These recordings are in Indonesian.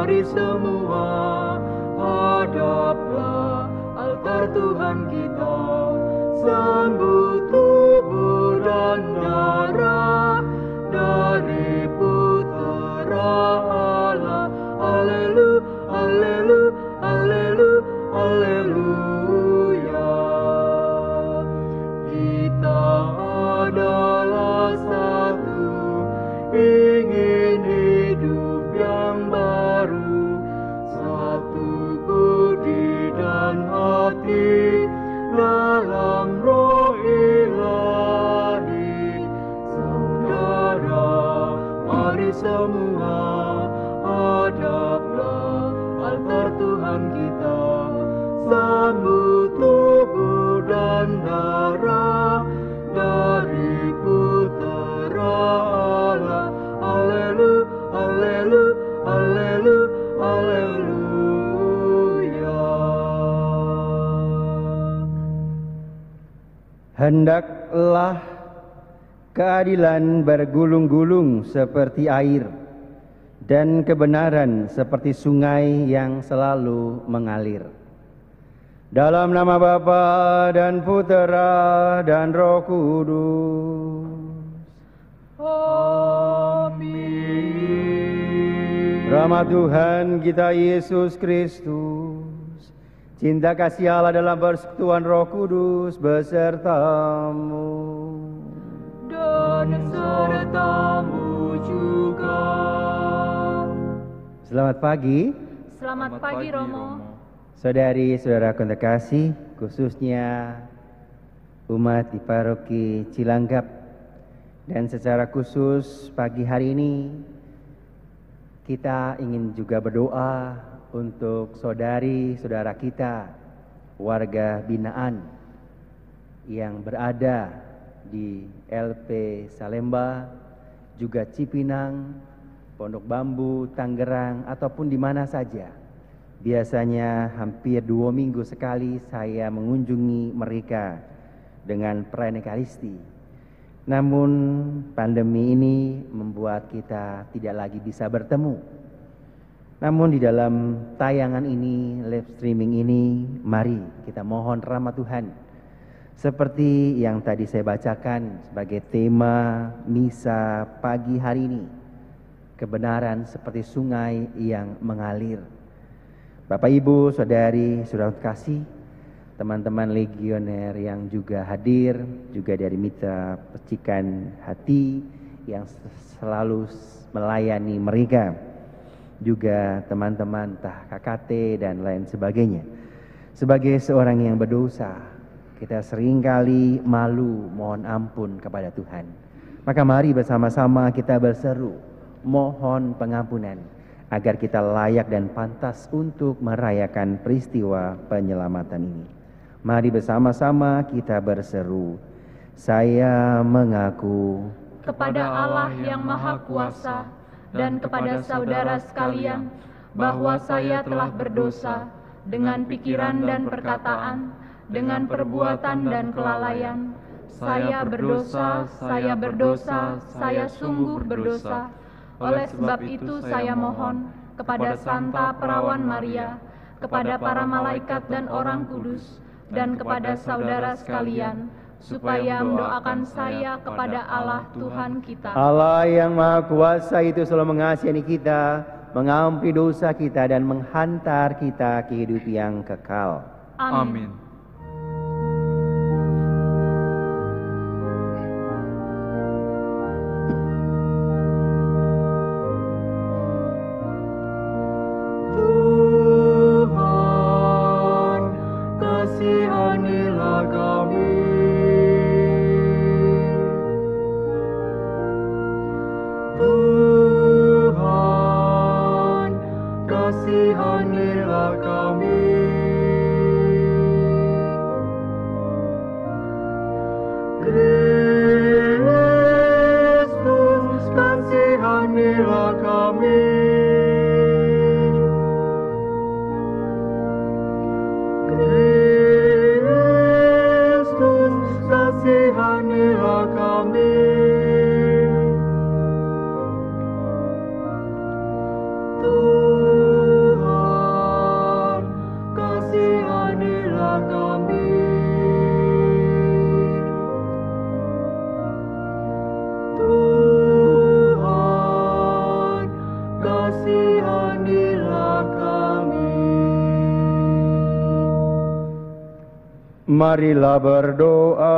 Mari semua hadaplah altar Tuhan kita, sambut tubuh dan darah dari Putera Allah. Haleluya, haleluya, haleluya, haleluya. Kita adalah satu, ingin hidup yang baru, satu budi dan hati dalam roh ilahi. Saudara, mari semua hadaplah altar Tuhan kita, sambut tubuh dan darah dari Putera Allah. Haleluya, haleluya, haleluya, haleluya. Hendaklah keadilan bergulung-gulung seperti air, dan kebenaran seperti sungai yang selalu mengalir. Dalam nama Bapa dan Putera dan Roh Kudus. Amin. Rahmat Tuhan kita Yesus Kristus, cinta kasih Allah dalam persekutuan Roh Kudus besertamu Dan sertamu juga. Selamat pagi, Selamat pagi Romo. saudari-saudara terkasih, khususnya umat di Paroki Cilanggap, dan secara khusus pagi hari ini kita ingin juga berdoa untuk saudari-saudara kita, warga binaan yang berada di LP Salemba, juga Cipinang, Pondok Bambu, Tangerang, ataupun di mana saja. Biasanya hampir 2 minggu sekali saya mengunjungi mereka dengan perayaan Ekaristi. Namun pandemi ini membuat kita tidak lagi bisa bertemu. Namun di dalam tayangan ini, live streaming ini, mari kita mohon rahmat Tuhan. Seperti yang tadi saya bacakan sebagai tema misa pagi hari ini, kebenaran seperti sungai yang mengalir. Bapak Ibu, Saudari, Saudara kasih, teman-teman legioner yang juga hadir, juga dari Mitra Percikan Hati yang selalu melayani mereka, juga teman-teman entah KKT dan lain sebagainya. Sebagai seorang yang berdosa, kita seringkali malu mohon ampun kepada Tuhan. Maka mari bersama-sama kita berseru mohon pengampunan, agar kita layak dan pantas untuk merayakan peristiwa penyelamatan ini. Mari bersama-sama kita berseru, saya mengaku Kepada Allah yang Maha Kuasa dan kepada saudara sekalian, bahwa saya telah berdosa dengan pikiran dan perkataan, dengan perbuatan dan kelalaian. Saya berdosa, saya berdosa, saya sungguh berdosa. Oleh sebab itu saya mohon kepada Santa Perawan Maria, kepada para malaikat dan orang kudus, dan kepada saudara sekalian, supaya mendoakan saya kepada Allah Tuhan kita. Allah yang Maha Kuasa itu selalu mengasihani kita, mengampuni dosa kita, dan menghantar kita ke hidup yang kekal. Amin. Tuhan, kasihanilah kami. Tuhan, kasihanilah kami. Kristus, kasihanilah kami. Kristus, kasihanilah kami. Tuhan, Marilah berdoa.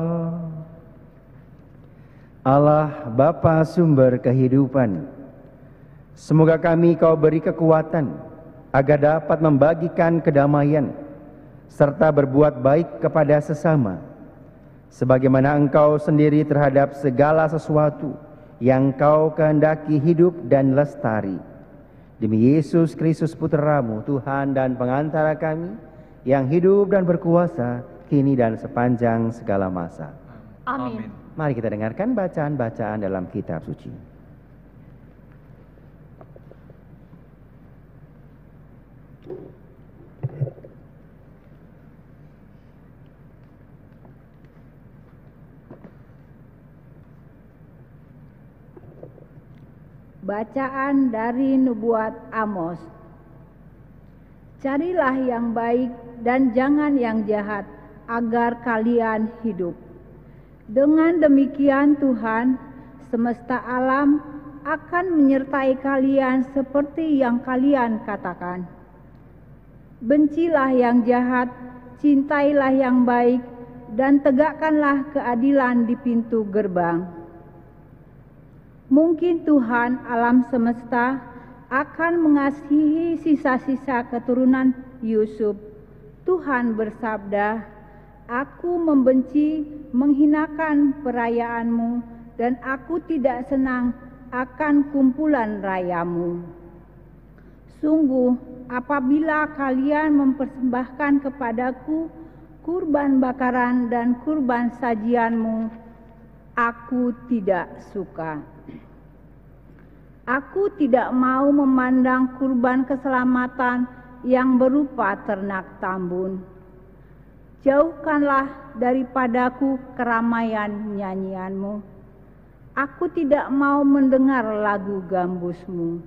Allah Bapa sumber kehidupan, semoga kami Kau beri kekuatan agar dapat membagikan kedamaian serta berbuat baik kepada sesama, sebagaimana Engkau sendiri terhadap segala sesuatu yang Kau kehendaki hidup dan lestari. Demi Yesus Kristus Putra-Mu, Tuhan dan pengantara kami, yang hidup dan berkuasa kini dan sepanjang segala masa. Amin. Mari kita dengarkan bacaan-bacaan dalam kitab suci. Bacaan dari Nubuat Amos. Carilah yang baik dan jangan yang jahat, agar kalian hidup. Dengan demikian Tuhan semesta alam akan menyertai kalian seperti yang kalian katakan. Bencilah yang jahat, cintailah yang baik, dan tegakkanlah keadilan di pintu gerbang. Mungkin Tuhan alam semesta akan mengasihi sisa-sisa keturunan Yusuf. Tuhan bersabda, Aku membenci menghinakan perayaanmu, dan aku tidak senang akan kumpulan rayamu. Sungguh, apabila kalian mempersembahkan kepadaku kurban bakaran dan kurban sajianmu, aku tidak suka. Aku tidak mau memandang kurban keselamatan yang berupa ternak tambun. Jauhkanlah daripadaku keramaian nyanyianmu. Aku tidak mau mendengar lagu gambusmu.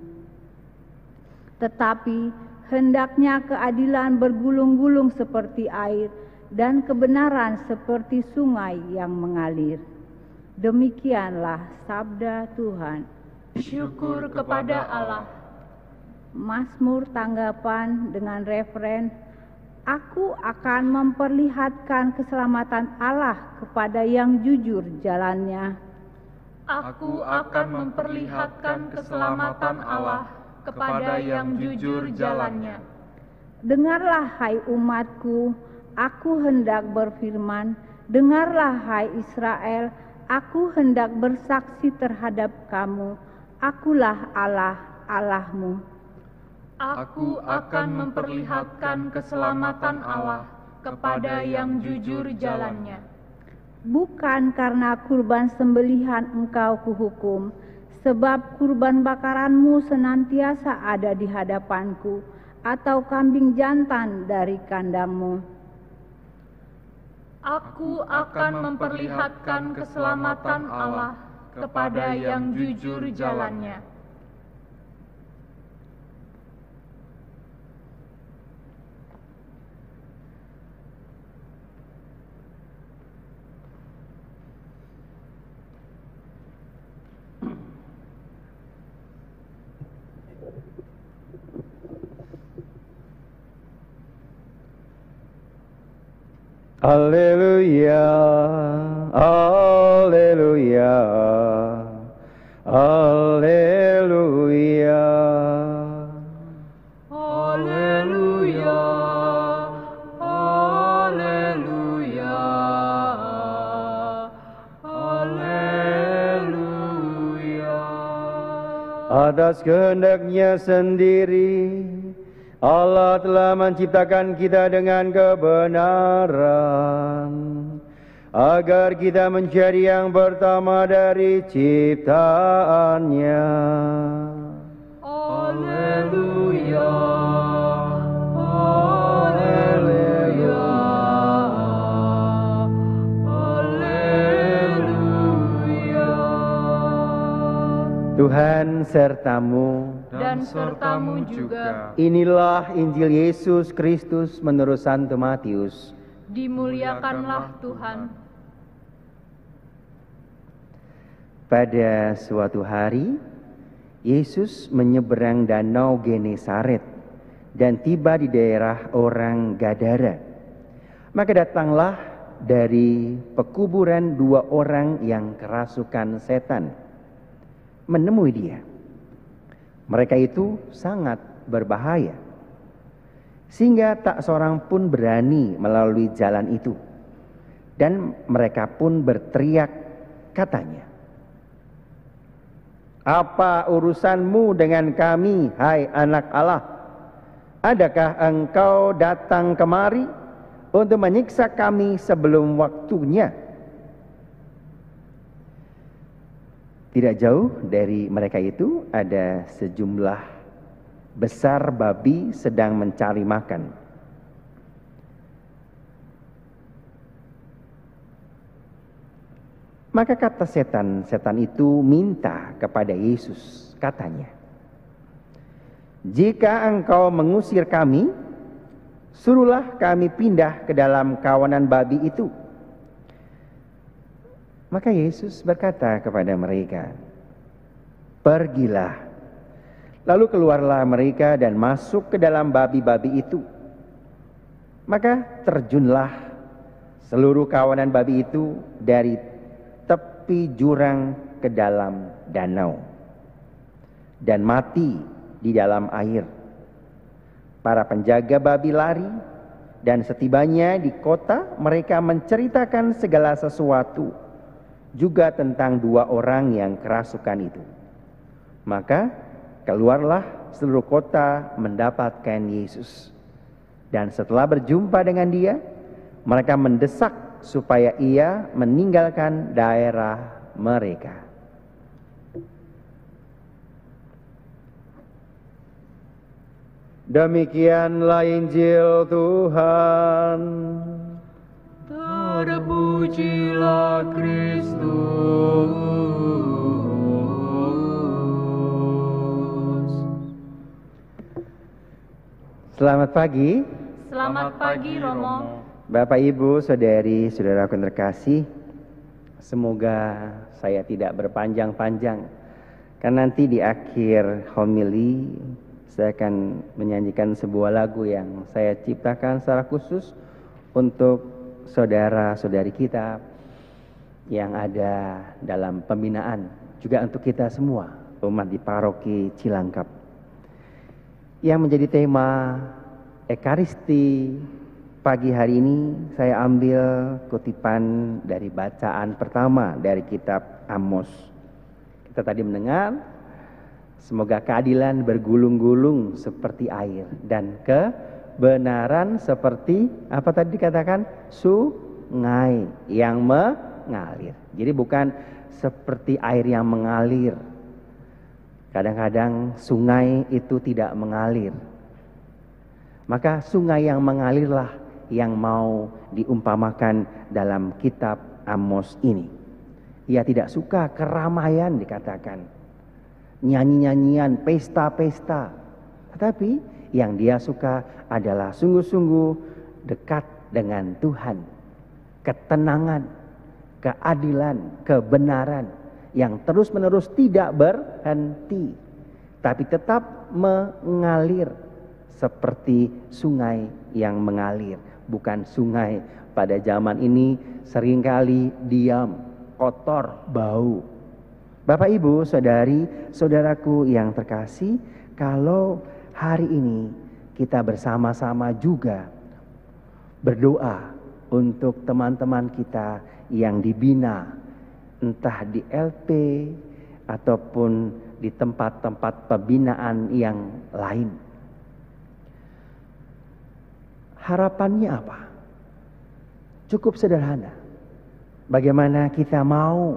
Tetapi hendaknya keadilan bergulung-gulung seperti air dan kebenaran seperti sungai yang mengalir. Demikianlah sabda Tuhan. Syukur kepada Allah. Mazmur tanggapan dengan referen, Aku akan memperlihatkan keselamatan Allah kepada yang jujur jalannya. Aku akan memperlihatkan keselamatan Allah kepada yang jujur jalannya. Dengarlah hai umatku, aku hendak berfirman. Dengarlah hai Israel, aku hendak bersaksi terhadap kamu. Akulah Allah, Allahmu. Aku akan memperlihatkan keselamatan Allah kepada yang jujur jalannya. Bukan karena kurban sembelihan engkau kuhukum, sebab kurban bakaranmu senantiasa ada di hadapanku, atau kambing jantan dari kandangmu. Aku akan memperlihatkan keselamatan Allah kepada yang jujur jalannya. Haleluya, haleluya, haleluya. Haleluya, haleluya, haleluya. Atas kehendak-Nya sendiri, Allah telah menciptakan kita dengan kebenaran, agar kita menjadi yang pertama dari ciptaannya. Haleluya, haleluya, haleluya. Tuhan sertamu, Dan sertamu juga. Inilah Injil Yesus Kristus menurut Santo Matius. Dimuliakanlah Tuhan. Pada suatu hari, Yesus menyeberang danau Genesaret dan tiba di daerah orang Gadara. Maka datanglah dari pekuburan 2 orang yang kerasukan setan menemui dia. Mereka itu sangat berbahaya, sehingga tak seorang pun berani melalui jalan itu. Dan mereka pun berteriak, katanya, "Apa urusanmu dengan kami, hai anak Allah? Adakah engkau datang kemari untuk menyiksa kami sebelum waktunya?" Tidak jauh dari mereka itu ada sejumlah besar babi sedang mencari makan. Maka kata setan itu minta kepada Yesus, katanya, "Jika engkau mengusir kami, suruhlah kami pindah ke dalam kawanan babi itu." Maka Yesus berkata kepada mereka, "Pergilah." Lalu keluarlah mereka dan masuk ke dalam babi-babi itu. Maka terjunlah seluruh kawanan babi itu dari tepi jurang ke dalam danau dan mati di dalam air. Para penjaga babi lari, dan setibanya di kota mereka menceritakan segala sesuatu, juga tentang 2 orang yang kerasukan itu. Maka keluarlah seluruh kota mendapatkan Yesus. Dan setelah berjumpa dengan dia, mereka mendesak supaya ia meninggalkan daerah mereka. Demikianlah Injil Tuhan. Terpujilah Kristus. Selamat pagi, Selamat pagi, Romo. Bapak Ibu, Saudari, Saudaraku yang terkasih. Semoga saya tidak berpanjang-panjang, karena nanti di akhir homili saya akan menyanyikan sebuah lagu yang saya ciptakan secara khusus untuk saudara-saudari kita yang ada dalam pembinaan, juga untuk kita semua umat di paroki Cilangkap, yang menjadi tema Ekaristi. Pagi hari ini saya ambil kutipan dari bacaan pertama dari kitab Amos. Kita tadi mendengar, semoga keadilan bergulung-gulung seperti air dan kebenaran seperti apa tadi dikatakan? Sungai yang mengalir. Jadi bukan seperti air yang mengalir. Kadang-kadang sungai itu tidak mengalir. Maka sungai yang mengalirlah yang mau diumpamakan dalam kitab Amos ini. Ia tidak suka keramaian dikatakan, nyanyi-nyanyian, pesta-pesta. Tetapi yang dia suka adalah sungguh-sungguh dekat dengan Tuhan. Ketenangan, keadilan, kebenaran yang terus-menerus tidak berhenti, tapi tetap mengalir seperti sungai yang mengalir. Bukan sungai pada zaman ini seringkali diam, kotor, bau. Bapak Ibu, Saudari, Saudaraku yang terkasih, kalau hari ini kita bersama-sama juga berdoa untuk teman-teman kita yang dibina, entah di LP ataupun di tempat-tempat pembinaan yang lain. Harapannya apa? Cukup sederhana. Bagaimana kita mau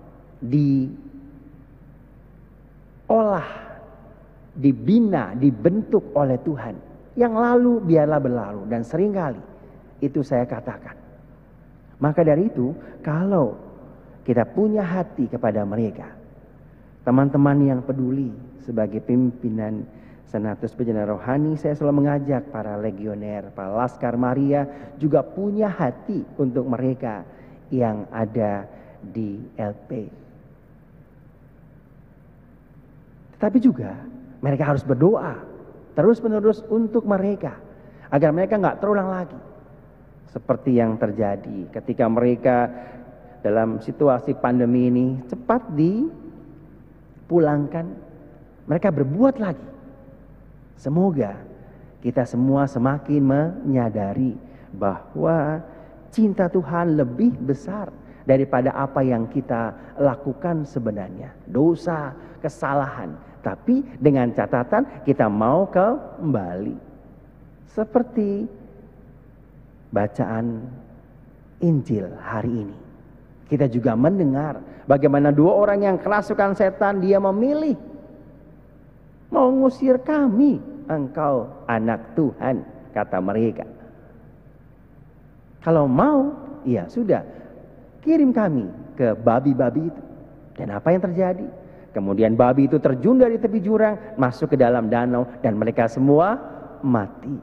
diolah, dibina, dibentuk oleh Tuhan. Yang lalu biarlah berlalu, dan seringkali itu saya katakan. Maka dari itu, kalau kita punya hati kepada mereka, teman-teman yang peduli sebagai pimpinan Senatus Penjana Rohani, saya selalu mengajak para legioner, para Laskar Maria juga punya hati untuk mereka yang ada di LP. Tetapi juga mereka harus berdoa terus-menerus untuk mereka, agar mereka nggak terulang lagi. seperti yang terjadi ketika mereka dalam situasi pandemi ini cepat dipulangkan, mereka berbuat lagi. Semoga kita semua semakin menyadari bahwa cinta Tuhan lebih besar daripada apa yang kita lakukan sebenarnya. Dosa, kesalahan. Tapi dengan catatan kita mau kembali. Seperti bacaan Injil hari ini. Kita juga mendengar bagaimana dua orang yang kerasukan setan, dia memilih mau ngusir kami, engkau anak Tuhan, kata mereka. Kalau mau, ya sudah, kirim kami ke babi-babi itu. Dan apa yang terjadi? Kemudian babi itu terjun dari tepi jurang, masuk ke dalam danau, dan mereka semua mati.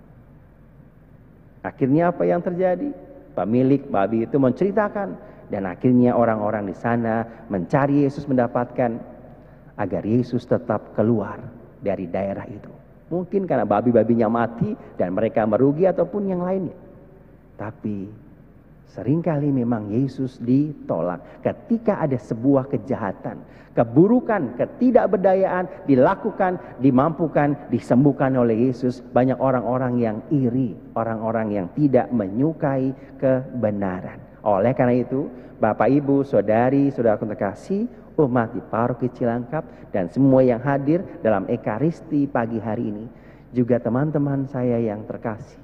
Akhirnya apa yang terjadi? Pemilik babi itu menceritakan, dan akhirnya orang-orang di sana mencari Yesus, mendapatkan agar Yesus tetap keluar dari daerah itu. Mungkin karena babi-babinya mati dan mereka merugi ataupun yang lainnya. Tapi seringkali memang Yesus ditolak ketika ada sebuah kejahatan, keburukan, ketidakberdayaan dilakukan, dimampukan, disembuhkan oleh Yesus. Banyak orang-orang yang iri, orang-orang yang tidak menyukai kebenaran. Oleh karena itu, Bapak, Ibu, Saudari, Saudara terkasih, umat di Paroki Cilangkap dan semua yang hadir dalam Ekaristi pagi hari ini, juga teman-teman saya yang terkasih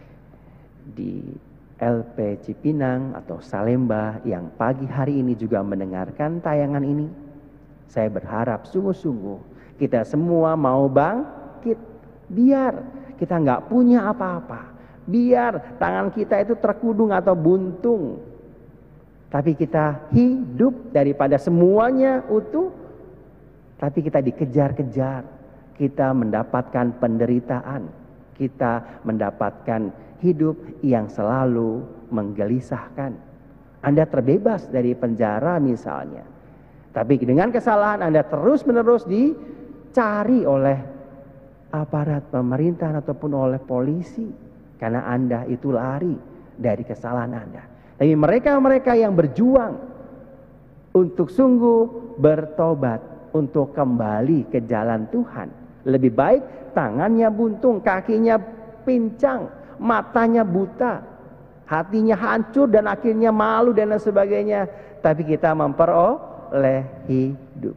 di LP Cipinang atau Salemba yang pagi hari ini juga mendengarkan tayangan ini. Saya berharap sungguh-sungguh kita semua mau bangkit. Biar kita nggak punya apa-apa, biar tangan kita itu terkudung atau buntung, tapi kita hidup daripada semuanya utuh, tapi kita dikejar-kejar, kita mendapatkan penderitaan, kita mendapatkan hidup yang selalu menggelisahkan. Anda terbebas dari penjara misalnya, tapi dengan kesalahan Anda terus-menerus dicari oleh aparat pemerintahan ataupun oleh polisi, karena Anda itu lari dari kesalahan Anda. Tapi mereka-mereka yang berjuang untuk sungguh bertobat, untuk kembali ke jalan Tuhan, lebih baik tangannya buntung, kakinya pincang, matanya buta, hatinya hancur dan akhirnya malu dan lain sebagainya, tapi kita memperoleh hidup.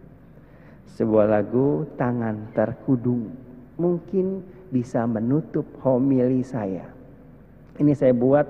Sebuah lagu Tangan Terkudung mungkin bisa menutup homili saya. Ini saya buat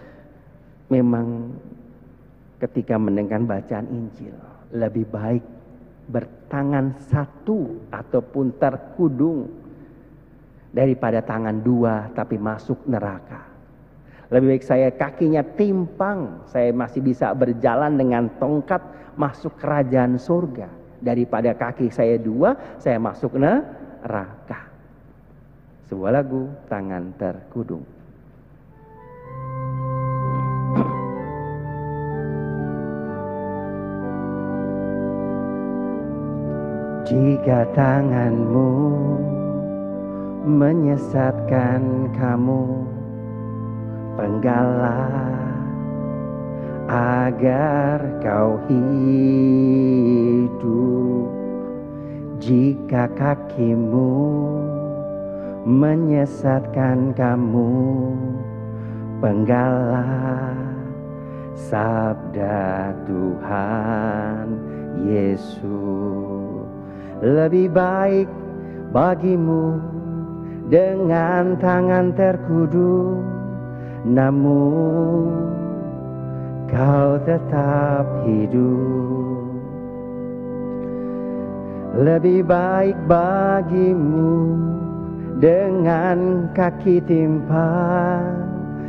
memang ketika mendengarkan bacaan Injil, lebih baik bertangan satu ataupun terkudung daripada tangan dua tapi masuk neraka. Lebih baik saya kakinya timpang, saya masih bisa berjalan dengan tongkat masuk kerajaan surga, daripada kaki saya dua, saya masuk neraka. Sebuah lagu Tangan Terkudung. Jika tanganmu menyesatkan kamu, penggalah agar kau hidup. Jika kakimu menyesatkan kamu, penggalah sabda Tuhan Yesus. Lebih baik bagimu dengan tangan terkudung, namun kau tetap hidup. Lebih baik bagimu dengan kaki timpang,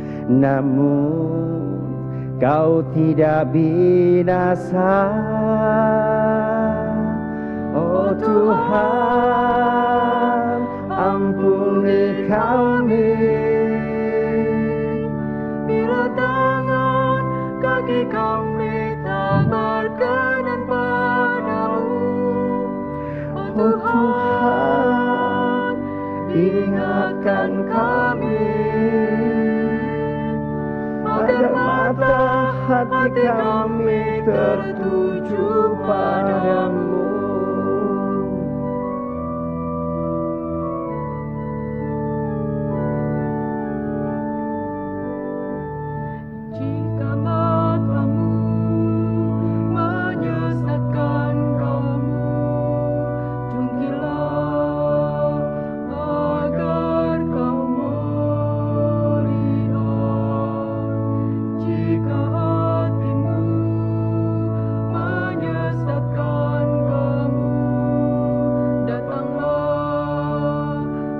namun kau tidak binasa. Oh Tuhan, ampuni kami. Bila tangan kaki kami tak berkenan padamu, oh Tuhan, ingatkan kami. agar mata hati kami tertuju padamu. Jika matamu menyesatkan kamu, jungkirlah agar kau melihat. Jika hatimu menyesatkan kamu, datanglah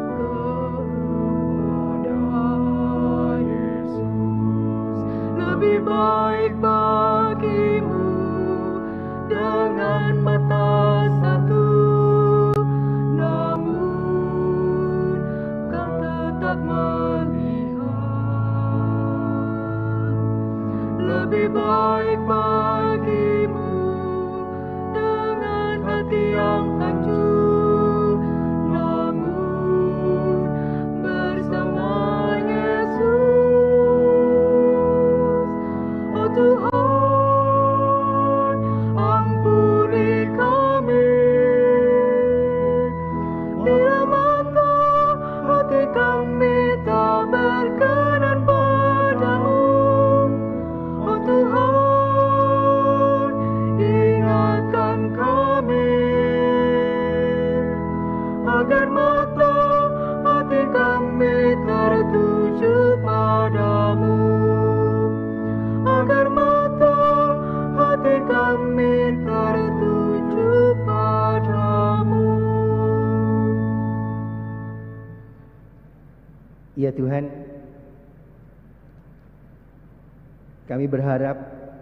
kepada Yesus. Lebih baik bagimu dengan mata satu, namun kau tetap melihat. Lebih baik bagimu dengan hati yang hancur, namun bersama Yesus. Oh Tuhan, ampuni kami. Bila mata hati kami tak berkenan padamu, oh Tuhan, ingatkan kami. Agar mata hati kami tertuju padamu. Agar mata hati kami tertuju padamu. Ya Tuhan, kami berharap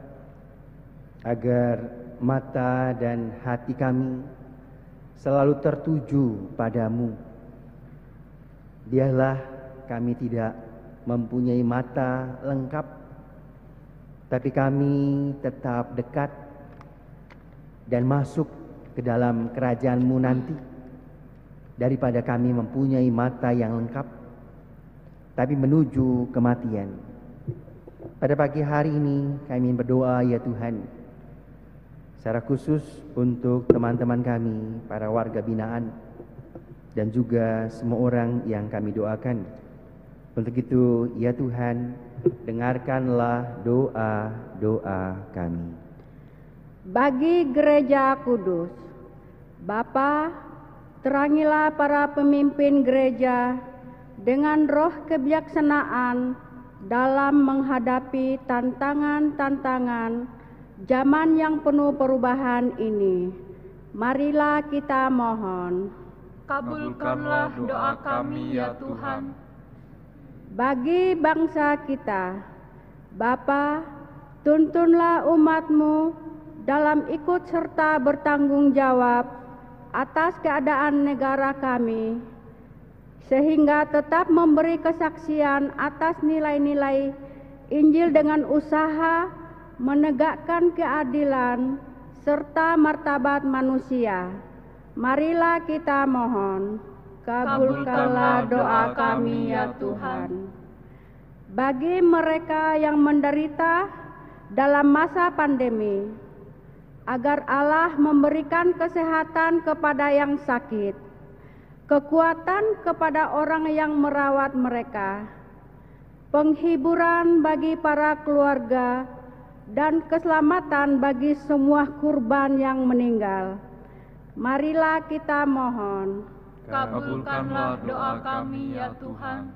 agar mata dan hati kami selalu tertuju padamu. Biarlah kami tidak mempunyai mata lengkap, tapi kami tetap dekat dan masuk ke dalam kerajaan-Mu nanti, daripada kami mempunyai mata yang lengkap tapi menuju kematian. Pada pagi hari ini kami berdoa ya Tuhan, secara khusus untuk teman-teman kami, para warga binaan, dan juga semua orang yang kami doakan. Untuk itu ya Tuhan, dengarkanlah doa-doa kami. Bagi gereja kudus, Bapa, terangilah para pemimpin gereja dengan roh kebijaksanaan dalam menghadapi tantangan-tantangan zaman yang penuh perubahan ini. Marilah kita mohon. Kabulkanlah doa kami ya Tuhan. Bagi bangsa kita, Bapa, tuntunlah umat-Mu dalam ikut serta bertanggung jawab atas keadaan negara kami, sehingga tetap memberi kesaksian atas nilai-nilai Injil dengan usaha menegakkan keadilan serta martabat manusia. Marilah kita mohon. Kabulkanlah doa kami ya Tuhan. Bagi mereka yang menderita dalam masa pandemi, agar Allah memberikan kesehatan kepada yang sakit, kekuatan kepada orang yang merawat mereka, penghiburan bagi para keluarga, dan keselamatan bagi semua kurban yang meninggal. Marilah kita mohon. Kabulkanlah doa kami ya Tuhan.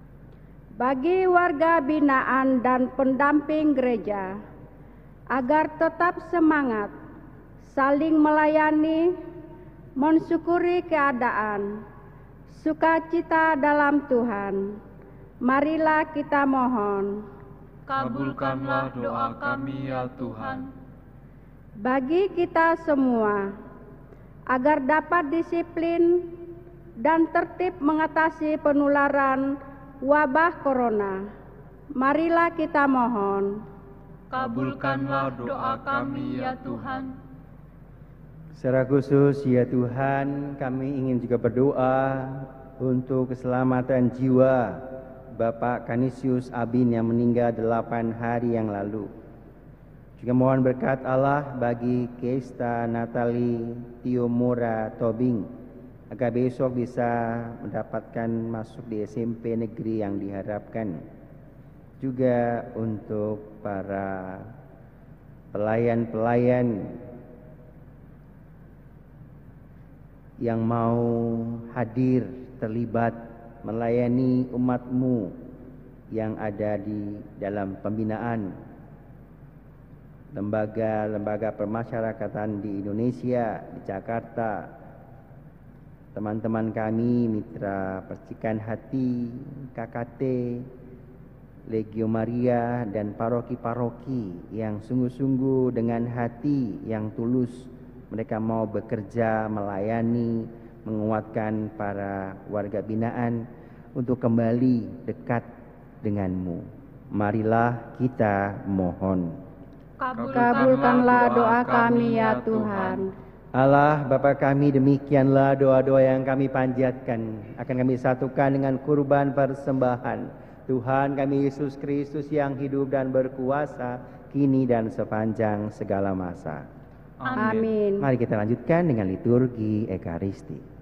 Bagi warga binaan dan pendamping gereja, agar tetap semangat, saling melayani, mensyukuri keadaan, sukacita dalam Tuhan. Marilah kita mohon. Kabulkanlah doa kami ya Tuhan. Bagi kita semua, agar dapat disiplin dan tertib mengatasi penularan wabah corona, marilah kita mohon. Kabulkanlah doa kami ya Tuhan. Secara khusus ya Tuhan, kami ingin juga berdoa untuk keselamatan jiwa Bapak Canisius Abin yang meninggal 8 hari yang lalu. Juga mohon berkat Allah bagi Keista Natali Tiomura Tobing agar besok bisa mendapatkan masuk di SMP negeri yang diharapkan. Juga untuk para pelayan-pelayan yang mau hadir terlibat melayani umatmu yang ada di dalam pembinaan lembaga-lembaga permasyarakatan di Indonesia, di Jakarta, teman-teman kami, mitra Percikan Hati, KKT, Legio Maria, dan paroki-paroki yang sungguh-sungguh dengan hati yang tulus mereka mau bekerja, melayani, menguatkan para warga binaan untuk kembali dekat denganmu. Marilah kita mohon. Kabulkanlah doa kami ya Tuhan. Allah Bapa kami, demikianlah doa-doa yang kami panjatkan akan kami satukan dengan kurban persembahan Tuhan kami Yesus Kristus yang hidup dan berkuasa kini dan sepanjang segala masa. Amin. Mari kita lanjutkan dengan liturgi Ekaristi.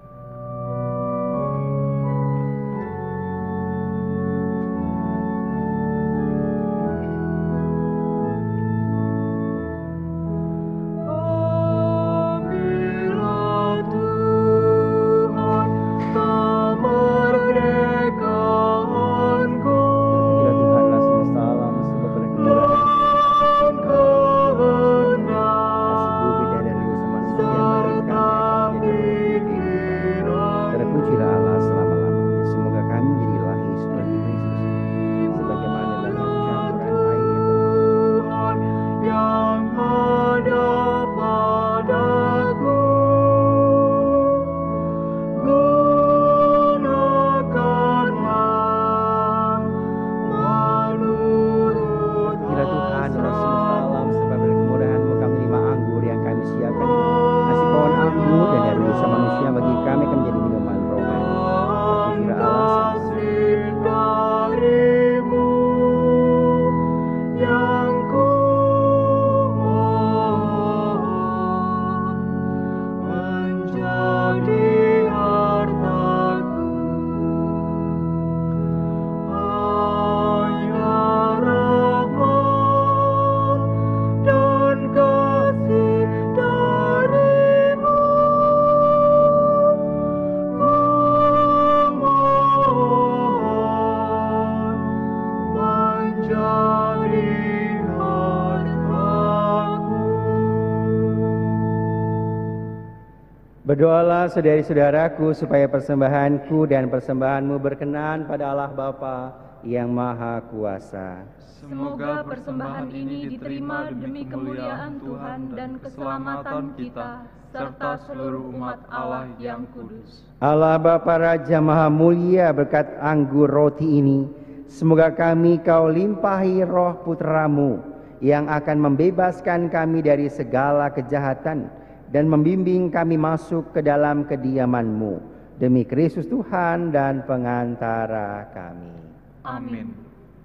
Berdoalah saudari-saudaraku supaya persembahanku dan persembahanmu berkenan pada Allah Bapa yang Maha Kuasa. Semoga persembahan ini diterima demi kemuliaan Tuhan dan keselamatan kita, serta seluruh umat Allah yang kudus. Allah Bapa Raja Maha Mulia, berkat anggur roti ini, semoga kami kau limpahi roh putramu yang akan membebaskan kami dari segala kejahatan dan membimbing kami masuk ke dalam kediaman-Mu. Demi Kristus Tuhan dan pengantara kami. Amin.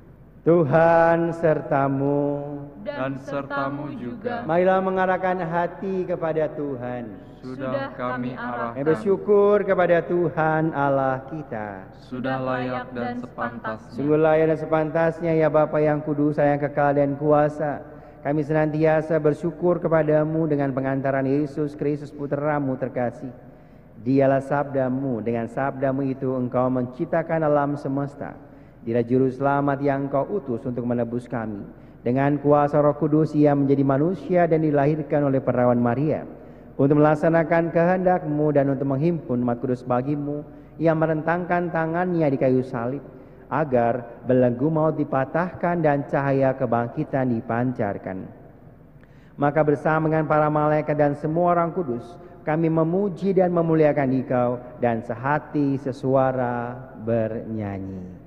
Tuhan sertamu Dan sertamu juga. Marilah mengarahkan hati kepada Tuhan. Sudah kami arahkan. Bersyukur kepada Tuhan Allah kita. Sudah layak dan sepantasnya. Sungguh layak dan sepantasnya ya Bapa yang kudus, yang kekal dan kuasa. Kami senantiasa bersyukur kepadamu dengan pengantaran Yesus Kristus Putramu terkasih. Dialah sabdamu, dengan sabdamu itu engkau menciptakan alam semesta. Dialah juru selamat yang engkau utus untuk menebus kami. Dengan kuasa Roh Kudus ia menjadi manusia dan dilahirkan oleh perawan Maria. Untuk melaksanakan kehendak-Mu dan untuk menghimpun umat kudus bagimu, ia merentangkan tangannya di kayu salib, agar belenggu maut dipatahkan dan cahaya kebangkitan dipancarkan. Maka bersama dengan para malaikat dan semua orang kudus, kami memuji dan memuliakan Engkau dan sehati sesuara bernyanyi.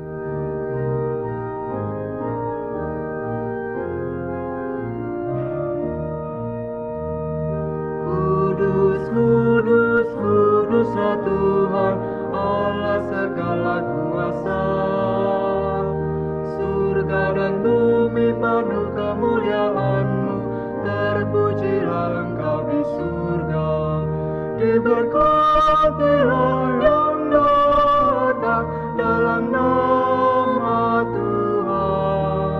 Kudus, kudus, kudus ya Tuhan, Allah segala kuasa. berhatilah yang datang dalam nama Tuhan.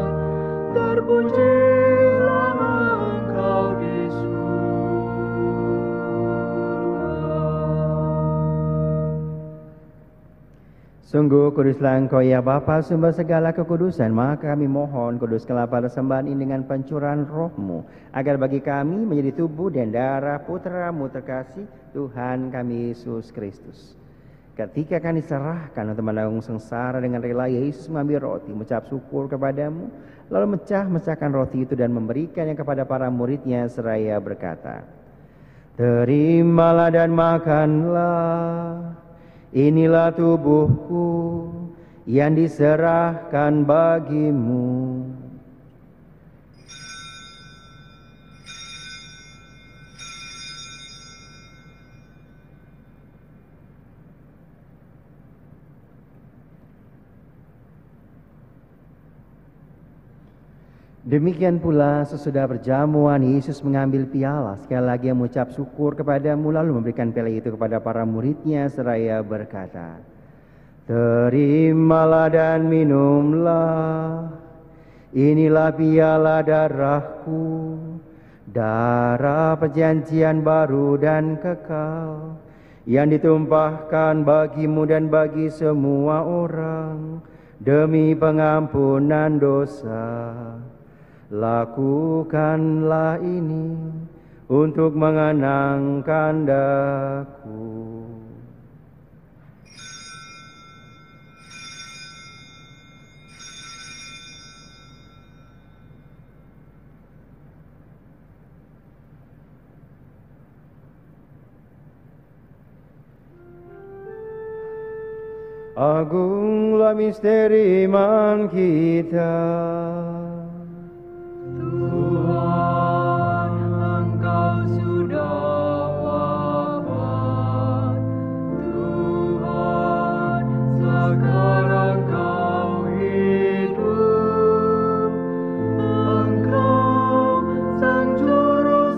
Terpujilah Engkau di Sungguh kuduslah Engkau ya Bapa, sumber segala kekudusan. Maka kami mohon kuduskanlah persembahan ini dengan pencurahan Roh-Mu, agar bagi kami menjadi tubuh dan darah Putra-Mu terkasih, Tuhan kami Yesus Kristus. Ketika kami diserahkan untuk menanggung sengsara dengan rela, Yesus mengambil roti, mengucap syukur kepadamu, lalu mecahkan roti itu dan memberikannya kepada para murid-Nya seraya berkata, "Terimalah dan makanlah. Inilah tubuhku yang diserahkan bagimu." Demikian pula sesudah berjamuan, Yesus mengambil piala, sekali lagi mengucap syukur kepadamu, lalu memberikan piala itu kepada para murid-Nya seraya berkata, "Terimalah dan minumlah. Inilah piala darahku, darah perjanjian baru dan kekal, yang ditumpahkan bagimu dan bagi semua orang demi pengampunan dosa. Lakukanlah ini untuk mengenangkan Aku." Agunglah misteri iman kita. Tuhan, Engkau sudah wafat. Tuhan, sekarang Kau hidup. Engkau Sang Juru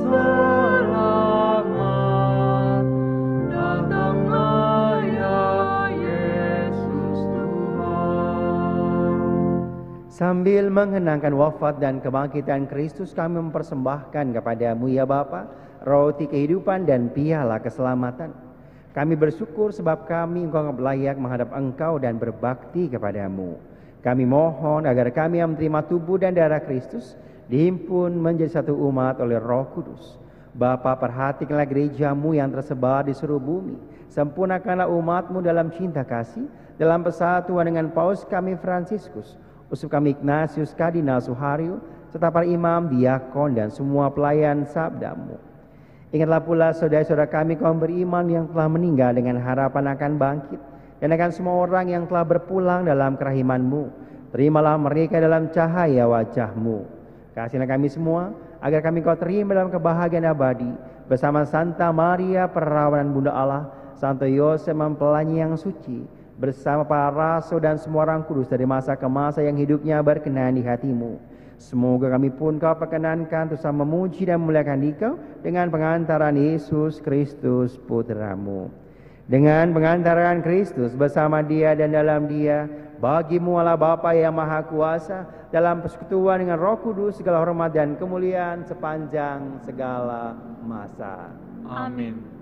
Selamat. Datanglah ya Yesus Tuhan. Sambil mengenangkan wafat dan kebangkitan Kristus, kami mempersembahkan kepadamu ya Bapa, roti kehidupan dan piala keselamatan. Kami bersyukur sebab kami Engkau layak menghadap Engkau dan berbakti kepadamu. Kami mohon agar kami yang menerima tubuh dan darah Kristus dihimpun menjadi satu umat oleh Roh Kudus. Bapa, perhatikanlah gereja-Mu yang tersebar di seluruh bumi. Sempurnakanlah umat-Mu dalam cinta kasih, dalam persatuan dengan Paus kami Fransiskus, Uskup kami Ignatius Kardinal Suharyo, serta para imam, diakon, dan semua pelayan sabda-Mu. Ingatlah pula saudara-saudara kami kaum beriman yang telah meninggal dengan harapan akan bangkit, dan akan semua orang yang telah berpulang dalam kerahiman-Mu. Terimalah mereka dalam cahaya wajah-Mu. Kasihilah kami semua, agar kami Kau terima dalam kebahagiaan abadi, bersama Santa Maria Perawan Bunda Allah, Santo Yosef mempelai yang suci, bersama para rasul dan semua orang kudus dari masa ke masa yang hidupnya berkenan di hati-Mu. Semoga kami pun Kau perkenankan untuk sama memuji dan memuliakan Dikau dengan pengantaran Yesus Kristus Putra-Mu. Dengan pengantaran Kristus bersama Dia dan dalam Dia, bagi-Mu Allah Bapa yang Maha Kuasa, dalam persekutuan dengan Roh Kudus, segala hormat dan kemuliaan sepanjang segala masa. Amin.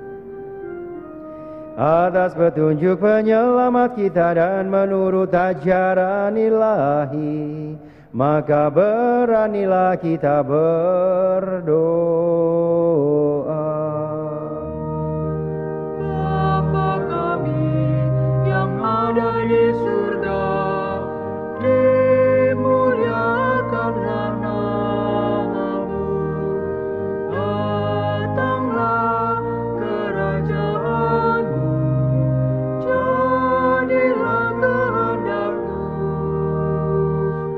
Atas petunjuk penyelamat kita dan menurut ajaran ilahi, maka beranilah kita berdoa. Bapa kami yang ada di surga, dimuliakanlah nama-Mu. Datanglah kerajaan-Mu, jadilah kehendak-Mu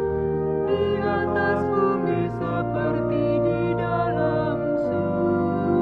di atas bumi seperti di dalam surga.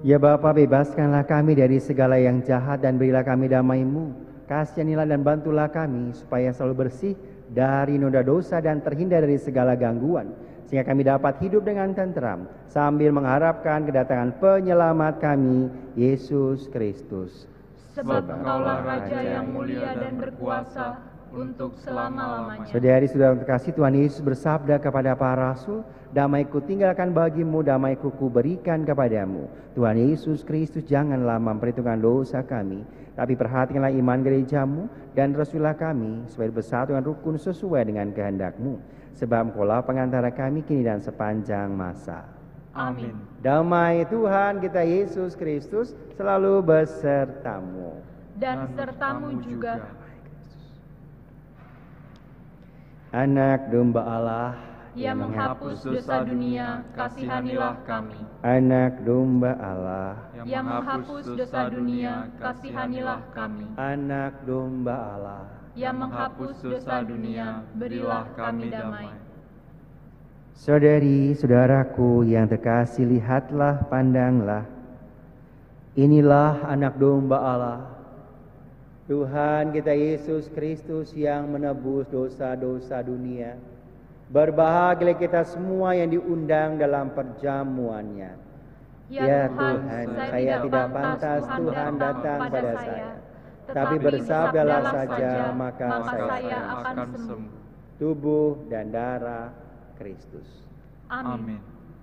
Ya Bapa, bebaskanlah kami dari segala yang jahat dan berilah kami damai-Mu. Kasihanilah dan bantulah kami supaya selalu bersih dari noda dosa dan terhindar dari segala gangguan, sehingga kami dapat hidup dengan tenteram sambil mengharapkan kedatangan penyelamat kami, Yesus Kristus. Sebab Engkaulah Raja yang mulia dan berkuasa untuk selama-lamanya. Saudari-saudara terkasih, Tuhan Yesus bersabda kepada para rasul, damai-Ku tinggalkan bagimu, damai-Ku kuberikan kepadamu. Tuhan Yesus Kristus janganlah memperhitungkan dosa kami, tapi perhatikanlah iman gerejamu dan rasulah kami, supaya bersatu dengan rukun sesuai dengan kehendak-Mu. Sebab Engkaulah pengantara kami kini dan sepanjang masa. Amin. Damai Tuhan kita Yesus Kristus selalu besertamu. Dan sertamu juga. Anak domba Allah yang menghapus dosa dunia, kasihanilah kami. Anak domba Allah Yang menghapus dosa dunia, kasihanilah kami. Anak domba Allah Yang menghapus dosa dunia, berilah kami damai. Saudari, saudaraku yang terkasih, lihatlah, pandanglah. Inilah anak domba Allah, Tuhan kita Yesus Kristus yang menebus dosa-dosa dunia. Berbahagialah kita semua yang diundang dalam perjamuannya. Ya Tuhan, saya tidak pantas Tuhan datang pada saya. Tapi bersabdalah saja, maka saya akan sembuh. Tubuh dan darah Kristus. Amin.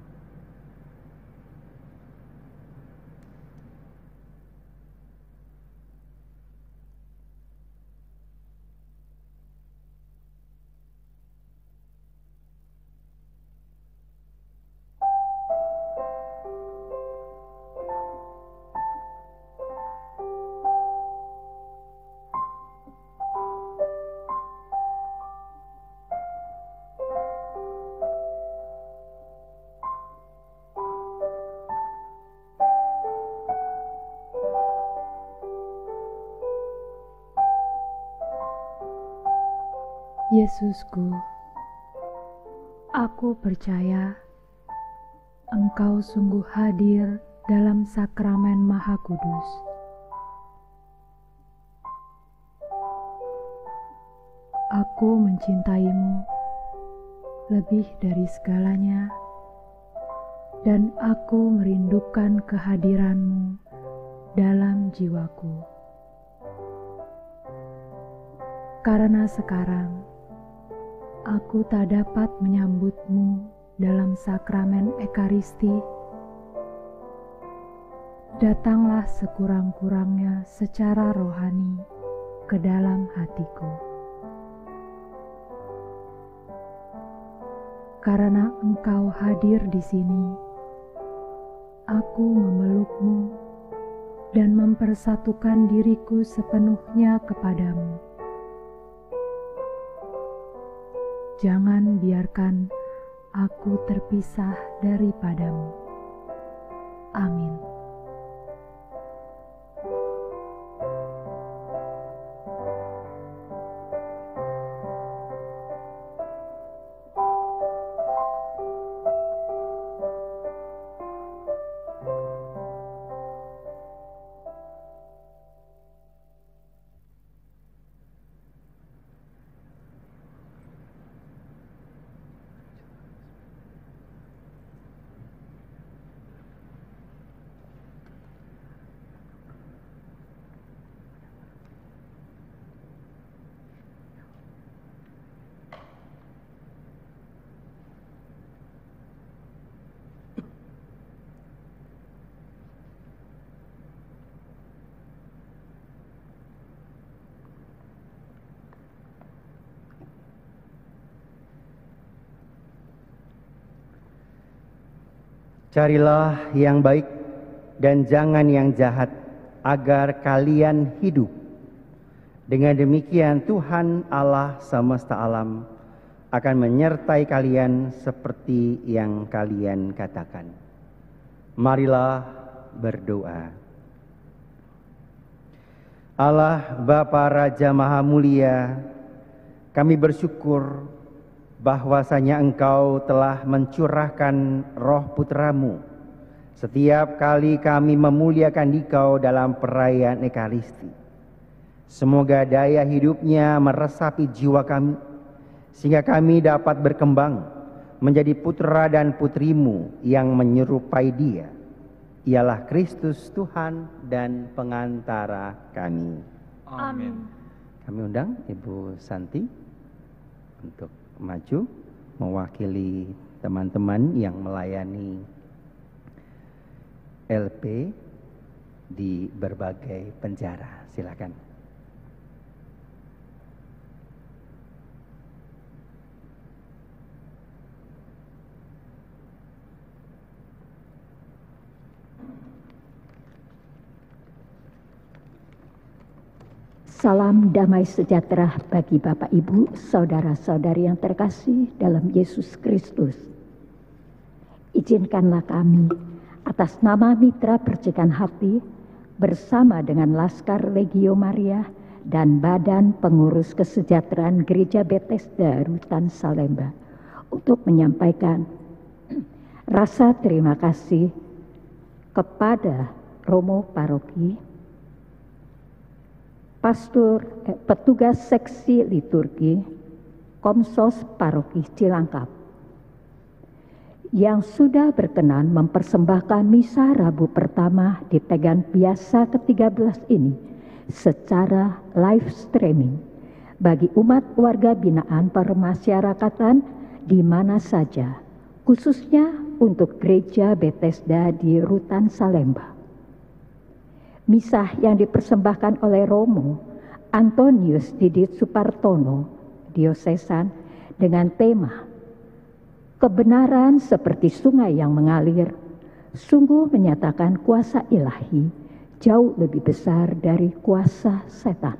Yesusku, aku percaya Engkau sungguh hadir dalam sakramen Maha Kudus. Aku mencintaimu lebih dari segalanya, dan aku merindukan kehadiranmu dalam jiwaku. Karena sekarang aku tak dapat menyambutmu dalam sakramen Ekaristi. Datanglah sekurang-kurangnya secara rohani ke dalam hatiku. Karena Engkau hadir di sini, aku memelukmu dan mempersatukan diriku sepenuhnya kepadamu. Jangan biarkan aku terpisah daripadamu. Amin. Carilah yang baik dan jangan yang jahat, agar kalian hidup. Dengan demikian Tuhan Allah semesta alam akan menyertai kalian seperti yang kalian katakan. Marilah berdoa. Allah Bapa Raja Maha Mulia, kami bersyukur bahwasanya Engkau telah mencurahkan roh putramu setiap kali kami memuliakan Dikau dalam perayaan Ekaristi. Semoga daya hidupnya meresapi jiwa kami, sehingga kami dapat berkembang menjadi putra dan putrimu yang menyerupai Dia. Ialah Kristus Tuhan dan pengantara kami. Amin. Kami undang Ibu Santi untuk maju mewakili teman-teman yang melayani LP di berbagai penjara. Silakan. Salam damai sejahtera bagi Bapak Ibu, saudara-saudari yang terkasih dalam Yesus Kristus. Izinkanlah kami atas nama Mitra Percikan Hati bersama dengan Laskar Legio Maria dan Badan Pengurus Kesejahteraan Gereja Bethesda Rutan Salemba untuk menyampaikan rasa terima kasih kepada Romo Paroki, petugas seksi liturgi, Komsos Paroki Cilangkap, yang sudah berkenan mempersembahkan misa Rabu pertama di Pegan Biasa ke-13 ini secara live streaming bagi umat warga binaan permasyarakatan di mana saja, khususnya untuk Gereja Bethesda di Rutan Salemba. Misa yang dipersembahkan oleh Romo Antonius Didit Supartono, diosesan, dengan tema kebenaran seperti sungai yang mengalir, sungguh menyatakan kuasa ilahi jauh lebih besar dari kuasa setan.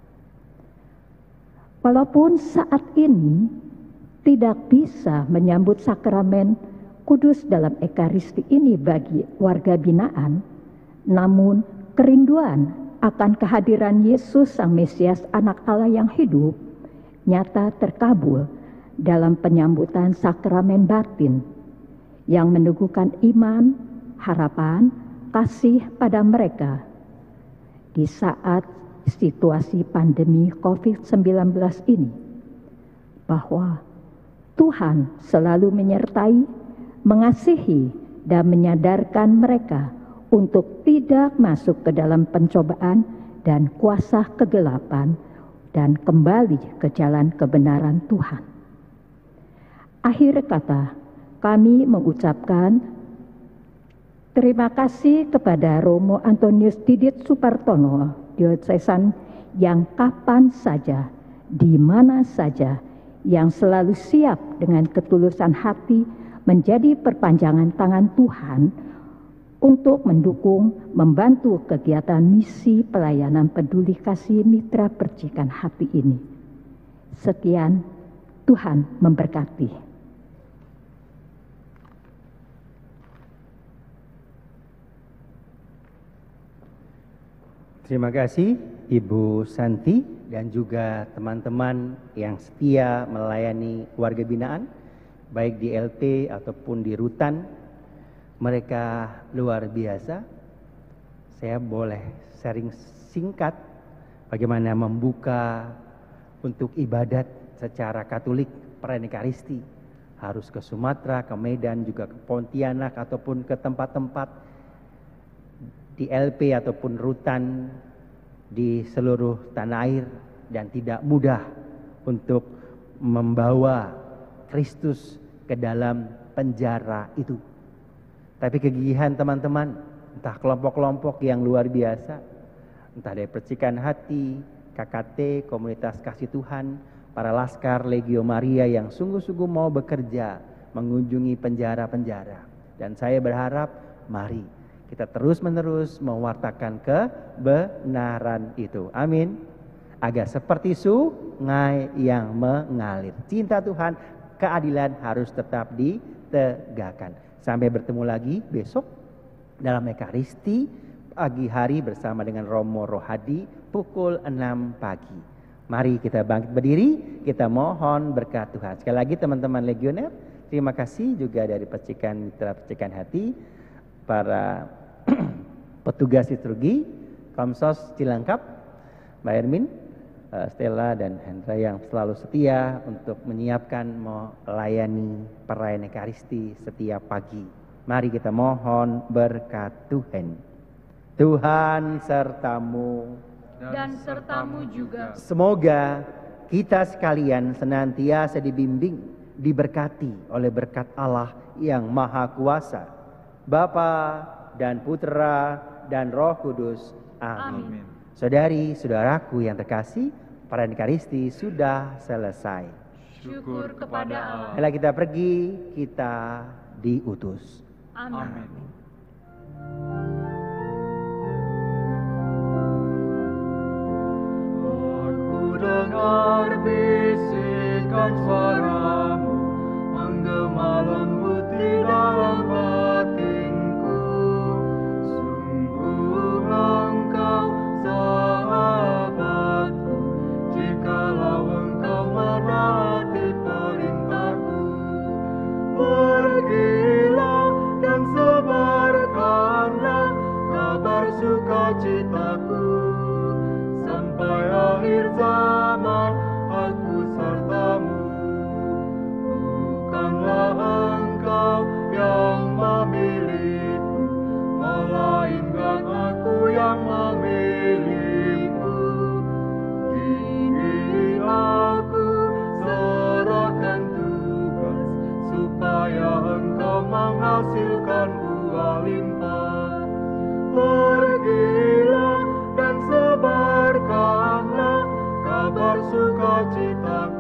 Walaupun saat ini tidak bisa menyambut sakramen kudus dalam Ekaristi ini bagi warga binaan, namun kerinduan akan kehadiran Yesus Sang Mesias Anak Allah yang hidup nyata terkabul dalam penyambutan sakramen batin yang meneguhkan iman, harapan, kasih pada mereka di saat situasi pandemi COVID-19 ini, bahwa Tuhan selalu menyertai, mengasihi, dan menyadarkan mereka untuk tidak masuk ke dalam pencobaan dan kuasa kegelapan dan kembali ke jalan kebenaran Tuhan. Akhir kata, kami mengucapkan terima kasih kepada Romo Antonius Didit Supartono, diosesan, yang kapan saja, di mana saja, yang selalu siap dengan ketulusan hati menjadi perpanjangan tangan Tuhan untuk mendukung, membantu kegiatan misi pelayanan peduli kasih Mitra Percikan Hati ini. Sekian, Tuhan memberkati. Terima kasih Ibu Santi dan juga teman-teman yang setia melayani warga binaan, baik di LP ataupun di Rutan. Mereka luar biasa. Saya boleh sharing singkat bagaimana membuka untuk ibadat secara Katolik perayaan Ekaristi. Harus ke Sumatera, ke Medan, juga ke Pontianak ataupun ke tempat-tempat di LP ataupun Rutan di seluruh tanah air, dan tidak mudah untuk membawa Kristus ke dalam penjara itu. Tapi kegigihan teman-teman, entah kelompok-kelompok yang luar biasa, entah dari Percikan Hati, KKT, Komunitas Kasih Tuhan, para Laskar Legio Maria yang sungguh-sungguh mau bekerja mengunjungi penjara-penjara. Dan saya berharap, mari kita terus-menerus mewartakan kebenaran itu. Amin. Agar seperti sungai yang mengalir. Cinta Tuhan, keadilan harus tetap ditegakkan. Sampai bertemu lagi besok dalam Ekaristi pagi hari bersama dengan Romo Rohadi pukul 6 pagi. Mari kita bangkit berdiri, kita mohon berkat Tuhan. Sekali lagi teman-teman legioner, terima kasih juga dari Percikan Mitra Percikan Hati. para petugas liturgi, Komsos Cilangkap, Mbak Ermin, Stella dan Hendra yang selalu setia untuk menyiapkan melayani perayaan Ekaristi setiap pagi. Mari kita mohon berkat Tuhan. Tuhan sertamu dan sertamu juga. Semoga kita sekalian senantiasa dibimbing, diberkati oleh berkat Allah yang Maha Kuasa, Bapa dan Putra dan Roh Kudus. Amin. Saudari, saudaraku yang terkasih, perayaan Ekaristi sudah selesai. Syukur kepada Allah. Bila kita pergi, kita diutus. Amin. Aku dengar bisikan suaramu menggema lembut di dalam batinku. Sungguh engkau sahabatku, jikalau engkau menaati perintahku. Pergilah dan sebarkanlah kabar sukacitaku. Sampai akhir zaman aku sertamu. Bukanlah engkau yang memilihku, melainkan aku yang memilihmu. Kini aku serahkan tugas supaya engkau menghasilkan buah limpah. Pergilah dan sebarkanlah kabar sukacita